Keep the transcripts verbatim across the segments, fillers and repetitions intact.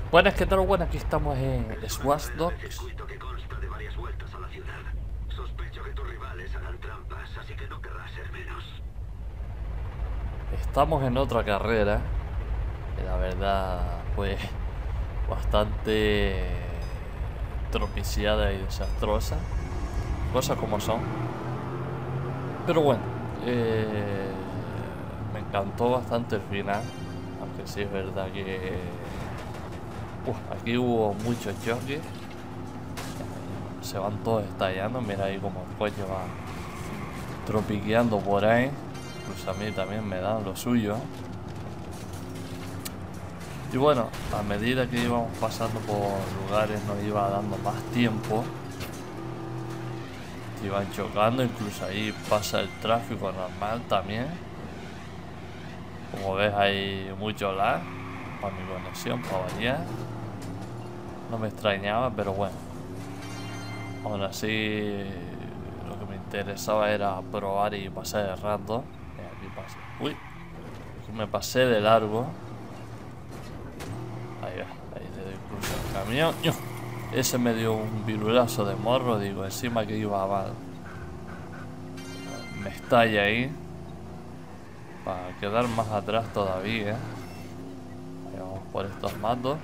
Buenas, ¿qué tal? Bueno, aquí estamos en Watch Dogs. Circuito que consta de varias vueltas a la ciudad. Sospecho que tus rivales harán trampas, así que no querrás ser menos. Estamos en otra carrera, que la verdad fue bastante tropiciada y desastrosa, cosas como son. Pero bueno, eh, me encantó bastante el final, aunque sí es verdad que uf, aquí hubo muchos choques. Se van todos estallando, mira ahí como el coche va tropiqueando por ahí. Incluso a mí también me dan lo suyo. Y bueno, a medida que íbamos pasando por lugares nos iba dando más tiempo. Te iban chocando, incluso ahí pasa el tráfico normal también. Como ves hay mucho lag para mi conexión, para variar. No me extrañaba, pero bueno. Aún así, lo que me interesaba era probar y pasar el rato. Aquí pasé. Uy, aquí me pasé de largo. Ahí va, ahí le doy incluso el camión. ¡Yo! Ese me dio un virulazo de morro, digo, encima que iba mal. Me estalla ahí. Para quedar más atrás todavía. Ahí vamos por estos matos.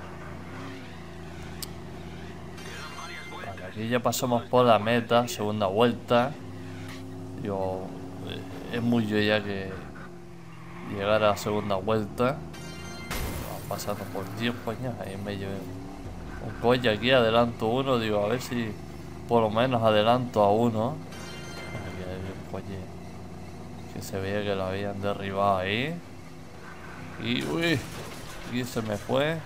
Vale, aquí ya pasamos por la meta, segunda vuelta. Digo, es mucho ya que llegar a la segunda vuelta. Vamos pasando por tiempo ya. Ahí me llevé un coche, aquí adelanto uno. Digo, a ver si por lo menos adelanto a uno. Aquí hay un coche que se veía que lo habían derribado ahí. Y uy, aquí se me fue.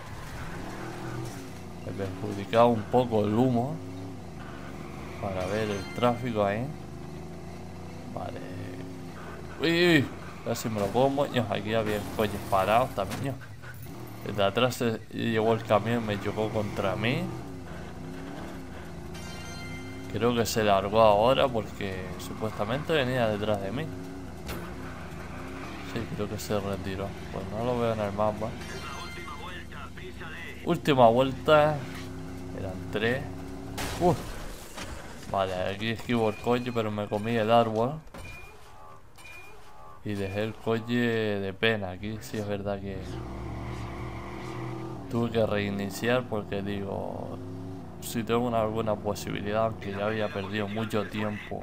Me perjudicaba un poco el humo para ver el tráfico ahí. Vale. Uy, uy, casi me lo como. Aquí había coches parados también. Desde atrás se llegó el camión y me chocó contra mí. Creo que se largó ahora porque supuestamente venía detrás de mí. Sí, creo que se retiró. Pues no lo veo en el mapa. Última vuelta. Eran tres. Uh. Vale, aquí esquivo el coche, pero me comí el árbol. Y dejé el coche de pena. Aquí sí es verdad que tuve que reiniciar porque digo, si tengo una, alguna posibilidad, aunque ya había perdido mucho tiempo.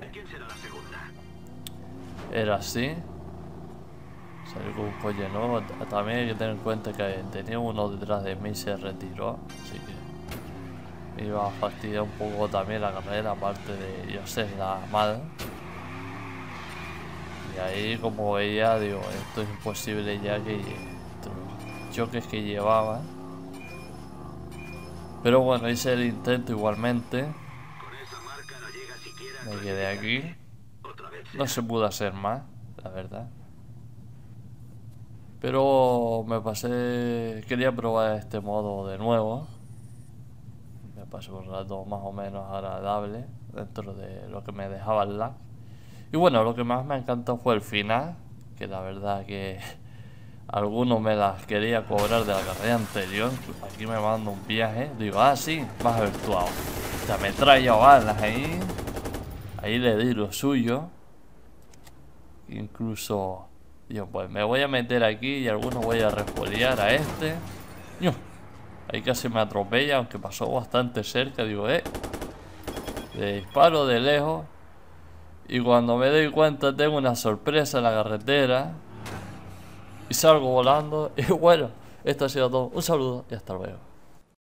Era así. Salí con un coche nuevo. También hay que tener en cuenta que tenía uno detrás de mí y se retiró. Así que me iba a fastidiar un poco también la carrera, aparte de yo ser la mal. Y ahí como veía, digo, esto es imposible ya que estos choques que llevaba. Pero bueno, hice el intento igualmente. Me quedé aquí. No se pudo hacer más, la verdad. Pero me pasé... Quería probar este modo de nuevo. Me pasé un rato más o menos agradable dentro de lo que me dejaba el lag. Y bueno, lo que más me encantó fue el final. Que la verdad que algunos me las quería cobrar de la carrera anterior. Aquí me mando un viaje. Digo, ah sí, más virtual. Ya me trae balas ahí. Ahí le di lo suyo. Incluso yo pues me voy a meter aquí y algunos voy a respolear a este. Yo, ahí casi me atropella, aunque pasó bastante cerca. Digo, eh, le disparo de lejos. Y cuando me doy cuenta tengo una sorpresa en la carretera. Y salgo volando. Y bueno, esto ha sido todo. Un saludo y hasta luego.